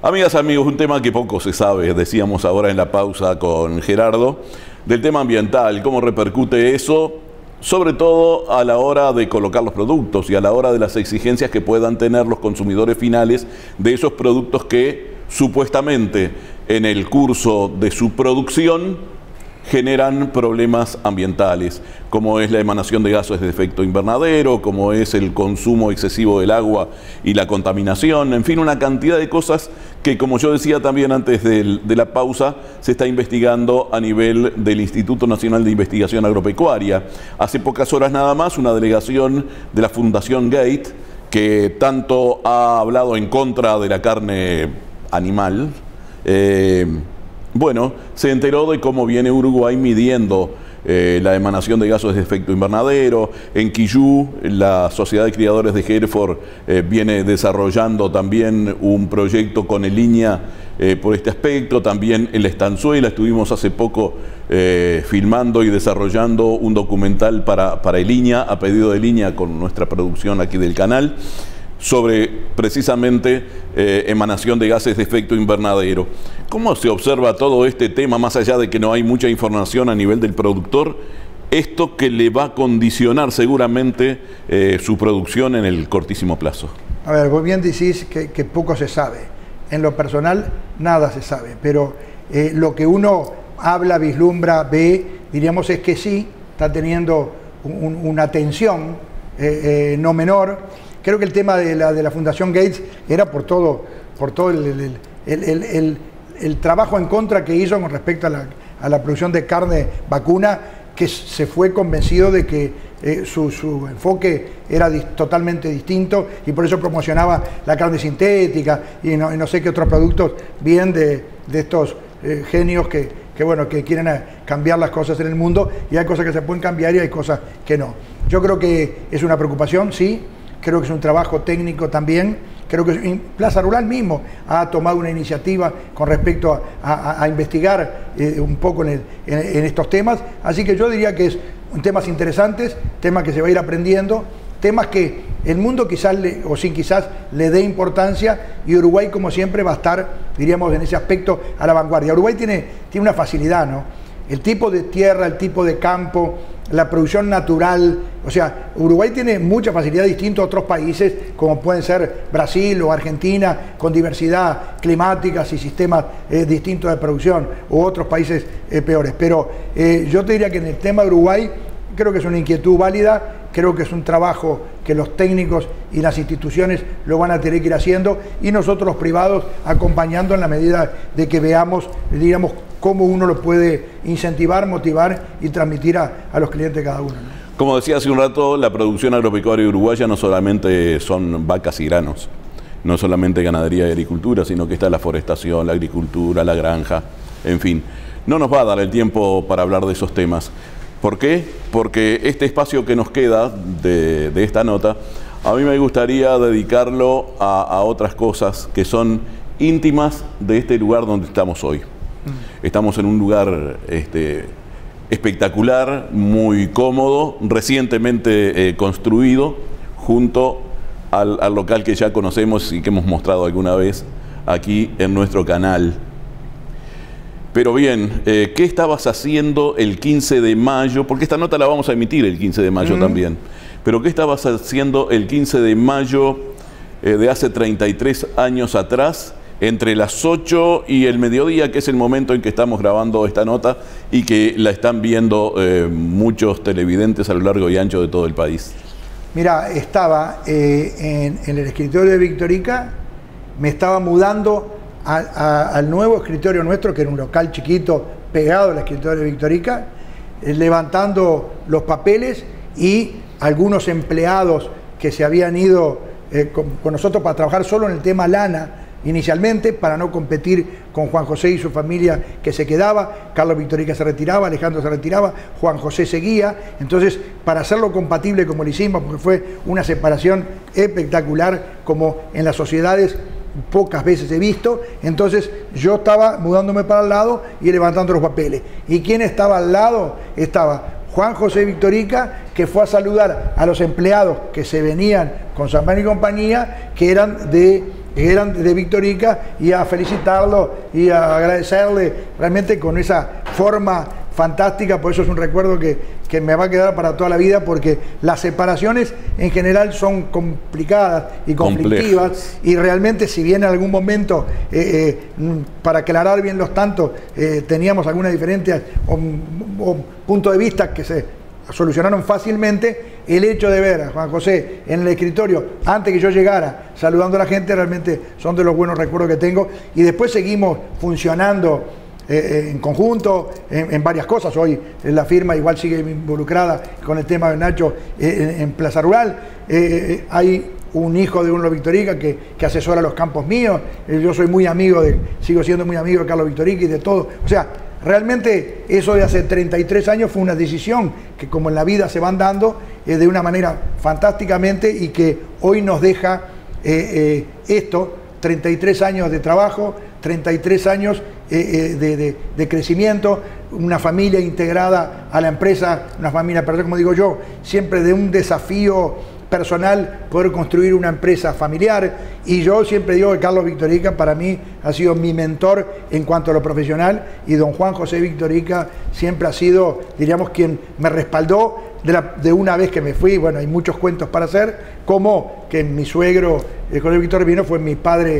Amigas, amigos, un tema que poco se sabe, decíamos ahora en la pausa con Gerardo, del tema ambiental, cómo repercute eso, sobre todo a la hora de colocar los productos y a la hora de las exigencias que puedan tener los consumidores finales de esos productos que supuestamente en el curso de su producción generan problemas ambientales, como es la emanación de gases de efecto invernadero, como es el consumo excesivo del agua y la contaminación, en fin, una cantidad de cosas que, como yo decía también antes de la pausa, se está investigando a nivel del Instituto Nacional de Investigación Agropecuaria. Hace pocas horas nada más, una delegación de la Fundación Gate, que tanto ha hablado en contra de la carne animal, bueno, se enteró de cómo viene Uruguay midiendo la emanación de gases de efecto invernadero. En Quillú, la Sociedad de Criadores de Hereford viene desarrollando también un proyecto con Eliña por este aspecto. También en la Estanzuela estuvimos hace poco filmando y desarrollando un documental para Eliña, a pedido de Eliña, con nuestra producción aquí del canal, sobre precisamente emanación de gases de efecto invernadero. ¿Cómo se observa todo este tema, más allá de que no hay mucha información a nivel del productor, esto que le va a condicionar seguramente su producción en el cortísimo plazo? A ver, vos bien decís que poco se sabe. En lo personal, nada se sabe, pero lo que uno habla, vislumbra, ve, diríamos es que sí, está teniendo una atención no menor. Creo que el tema de la Fundación Gates era por todo el trabajo en contra que hizo con respecto a la producción de carne vacuna, que se fue convencido de que su enfoque era totalmente distinto y por eso promocionaba la carne sintética y no sé qué otros productos bien de estos genios que quieren cambiar las cosas en el mundo, y hay cosas que se pueden cambiar y hay cosas que no. Yo creo que es una preocupación, sí. Creo que es un trabajo técnico también. Creo que Plaza Rural mismo ha tomado una iniciativa con respecto a investigar un poco en estos temas. Así que yo diría que es temas interesantes, temas que se va a ir aprendiendo, temas que el mundo quizás le dé importancia, y Uruguay, como siempre, va a estar, diríamos, en ese aspecto a la vanguardia. Uruguay tiene una facilidad, ¿no? El tipo de tierra, el tipo de campo, la producción natural, o sea, Uruguay tiene mucha facilidad distinta a otros países como pueden ser Brasil o Argentina, con diversidad climática y sistemas distintos de producción, u otros países peores. Pero yo te diría que en el tema de Uruguay creo que es una inquietud válida, creo que es un trabajo que los técnicos y las instituciones lo van a tener que ir haciendo, y nosotros los privados acompañando en la medida de que veamos, digamos, cómo uno lo puede incentivar, motivar y transmitir a los clientes de cada uno, ¿no? Como decía hace un rato, la producción agropecuaria uruguaya no solamente son vacas y granos, no solamente ganadería y agricultura, sino que está la forestación, la agricultura, la granja, en fin. No nos va a dar el tiempo para hablar de esos temas. ¿Por qué? Porque este espacio que nos queda de esta nota, a mí me gustaría dedicarlo a otras cosas que son íntimas de este lugar donde estamos hoy. Estamos en un lugar espectacular, muy cómodo, recientemente construido, junto al local que ya conocemos y que hemos mostrado alguna vez aquí en nuestro canal. Pero bien, ¿qué estabas haciendo el 15 de mayo? Porque esta nota la vamos a emitir el 15 de mayo también. Pero ¿qué estabas haciendo el 15 de mayo de hace 33 años atrás, entre las 8 y el mediodía, que es el momento en que estamos grabando esta nota y que la están viendo muchos televidentes a lo largo y ancho de todo el país? Mira, estaba en el escritorio de Victorica, me estaba mudando al nuevo escritorio nuestro, que era un local chiquito pegado al escritorio de Victorica, levantando los papeles, y algunos empleados que se habían ido con nosotros para trabajar solo en el tema lana, inicialmente, para no competir con Juan José y su familia, que se quedaba. Carlos Victorica se retiraba, Alejandro se retiraba, Juan José seguía. Entonces, para hacerlo compatible como lo hicimos, porque fue una separación espectacular, como en las sociedades pocas veces he visto, entonces yo estaba mudándome para el lado y levantando los papeles. ¿Y quién estaba al lado? Estaba Juan José Victorica, que fue a saludar a los empleados que se venían con San Juan y compañía, que eran de eran de Victorica, y a felicitarlo y a agradecerle realmente con esa forma fantástica. Por eso es un recuerdo que me va a quedar para toda la vida, porque las separaciones en general son complicadas y conflictivas, y realmente si bien en algún momento, para aclarar bien los tantos, teníamos algunas diferencias o puntos de vista que se solucionaron fácilmente, el hecho de ver a Juan José en el escritorio antes que yo llegara saludando a la gente realmente son de los buenos recuerdos que tengo. Y después seguimos funcionando en conjunto en varias cosas. Hoy la firma igual sigue involucrada con el tema de Nacho en Plaza Rural. Hay un hijo de uno de Victorica que asesora los campos míos. Yo soy muy amigo sigo siendo muy amigo de Carlos Victorica y de todo. O sea, realmente eso de hace 33 años fue una decisión que, como en la vida se van dando de una manera fantásticamente, y que hoy nos deja esto, 33 años de trabajo, 33 años de crecimiento, una familia integrada a la empresa, una familia, como digo yo, siempre de un desafío personal poder construir una empresa familiar. Y yo siempre digo que Carlos Victorica para mí ha sido mi mentor en cuanto a lo profesional, y don Juan José Victorica siempre ha sido, diríamos, quien me respaldó de una vez que me fui. Bueno, hay muchos cuentos para hacer, como que mi suegro José Víctor Vino fue mi padre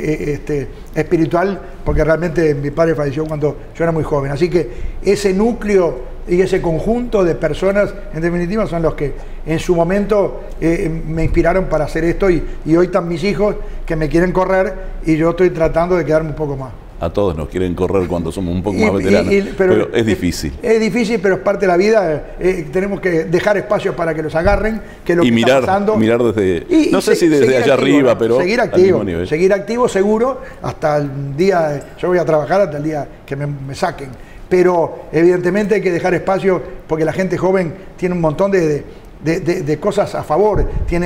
espiritual, porque realmente mi padre falleció cuando yo era muy joven. Así que ese núcleo y ese conjunto de personas, en definitiva, son los que en su momento me inspiraron para hacer esto, y hoy están mis hijos que me quieren correr, y yo estoy tratando de quedarme un poco más. A todos nos quieren correr cuando somos un poco más veteranos, pero es difícil. Es difícil, pero es parte de la vida. Tenemos que dejar espacio para que los agarren, que lo y que mirar, está pasando. mirar desde, no sé si desde allá activo, arriba, ¿no? Pero seguir activo seguro, hasta el día, yo voy a trabajar hasta el día que me saquen. Pero evidentemente hay que dejar espacio, porque la gente joven tiene un montón de cosas a favor,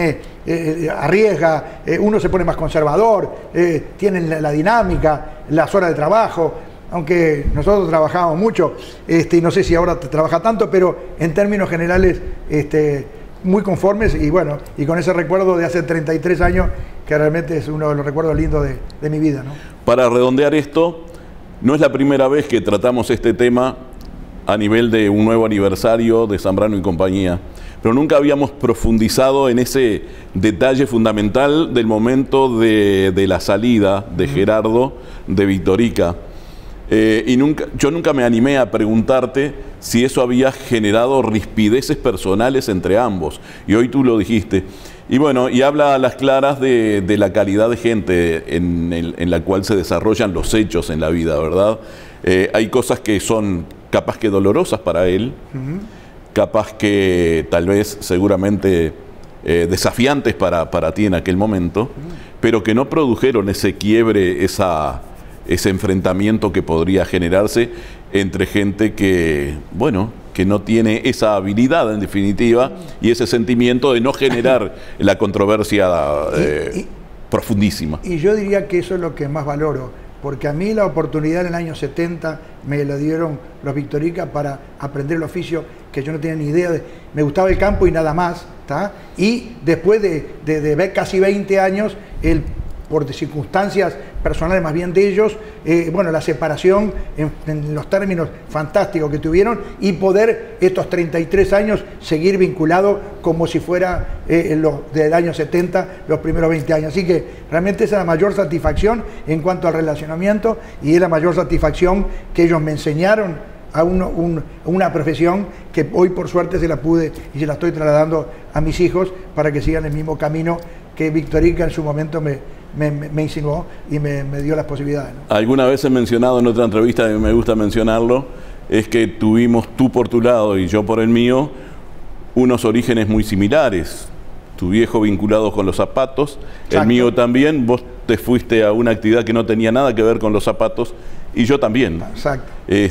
arriesga, uno se pone más conservador, tienen la dinámica, las horas de trabajo, aunque nosotros trabajamos mucho, y no sé si ahora trabaja tanto, pero en términos generales muy conformes, y bueno, y con ese recuerdo de hace 33 años, que realmente es uno de los recuerdos lindos de mi vida, ¿no? Para redondear esto, no es la primera vez que tratamos este tema a nivel de un nuevo aniversario de Zambrano y compañía, pero nunca habíamos profundizado en ese detalle fundamental del momento de la salida de Gerardo de Victorica. Y yo nunca me animé a preguntarte si eso había generado rispideces personales entre ambos, y hoy tú lo dijiste. Y bueno, y habla a las claras de la calidad de gente en la cual se desarrollan los hechos en la vida, ¿verdad? Hay cosas que son capaz que dolorosas para él, capaz que tal vez seguramente desafiantes para ti en aquel momento, pero que no produjeron ese quiebre, ese enfrentamiento que podría generarse entre gente que, bueno, que no tiene esa habilidad en definitiva, y ese sentimiento de no generar la controversia profundísima. Y yo diría que eso es lo que más valoro, porque a mí la oportunidad en el año 70 me la dieron los Victorica para aprender el oficio, que yo no tenía ni idea me gustaba el campo y nada más, ¿tá? Y después de ver casi 20 años, por circunstancias personales más bien de ellos, bueno, la separación en los términos fantásticos que tuvieron, y poder estos 33 años seguir vinculado como si fuera del año 70, los primeros 20 años. Así que realmente esa es la mayor satisfacción en cuanto al relacionamiento, y es la mayor satisfacción que ellos me enseñaron a una profesión que hoy por suerte se la pude y se la estoy trasladando a mis hijos para que sigan el mismo camino que Victorica en su momento me insinuó y me dio las posibilidades, ¿no? Alguna vez he mencionado en otra entrevista, y me gusta mencionarlo, es que tuvimos, tú por tu lado y yo por el mío, unos orígenes muy similares. Tu viejo vinculado con los zapatos, exacto, el mío también. Vos te fuiste a una actividad que no tenía nada que ver con los zapatos, y yo también. Exacto.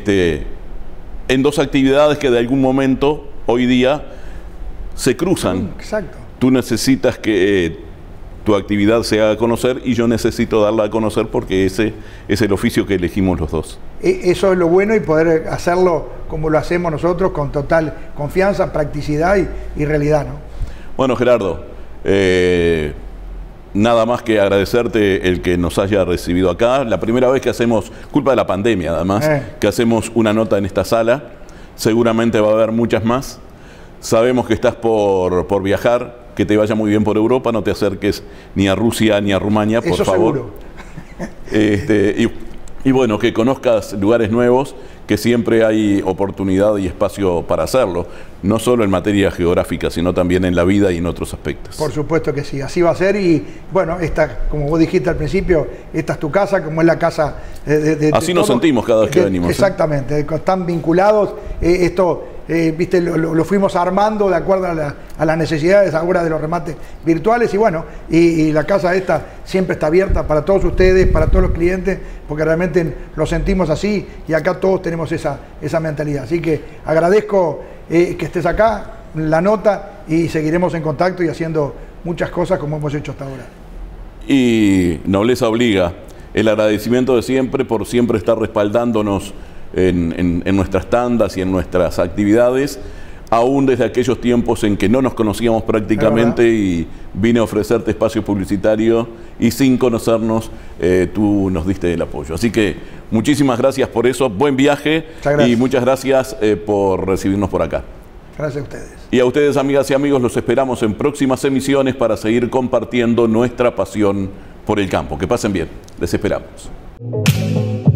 En dos actividades que de algún momento, hoy día, se cruzan. Exacto. Tú necesitas que tu actividad se haga conocer, y yo necesito darla a conocer, porque ese es el oficio que elegimos los dos. Eso es lo bueno, y poder hacerlo como lo hacemos nosotros, con total confianza, practicidad y realidad, ¿no? Bueno, Gerardo, nada más que agradecerte el que nos haya recibido acá. La primera vez que hacemos, culpa de la pandemia además, que hacemos una nota en esta sala. Seguramente va a haber muchas más. Sabemos que estás por viajar, que te vaya muy bien por Europa, no te acerques ni a Rusia ni a Rumania, por favor. Seguro. Y bueno, que conozcas lugares nuevos, que siempre hay oportunidad y espacio para hacerlo, no solo en materia geográfica, sino también en la vida y en otros aspectos. Por supuesto que sí, así va a ser. Y bueno, esta, como vos dijiste al principio, esta es tu casa, como es la casa así nos sentimos cada vez que venimos. Exactamente, están vinculados. Viste, lo fuimos armando de acuerdo a las necesidades ahora de los remates virtuales, y bueno, y la casa esta siempre está abierta para todos ustedes, para todos los clientes, porque realmente lo sentimos así, y acá todos tenemos esa mentalidad. Así que agradezco que estés acá, la nota, y seguiremos en contacto y haciendo muchas cosas como hemos hecho hasta ahora. Y nobleza obliga, el agradecimiento de siempre por siempre estar respaldándonos en nuestras tandas y en nuestras actividades, aún desde aquellos tiempos en que no nos conocíamos prácticamente, y vine a ofrecerte espacio publicitario y sin conocernos tú nos diste el apoyo. Así que muchísimas gracias por eso, buen viaje y muchas gracias por recibirnos por acá. Gracias a ustedes. Y a ustedes, amigas y amigos, los esperamos en próximas emisiones para seguir compartiendo nuestra pasión por el campo. Que pasen bien, les esperamos.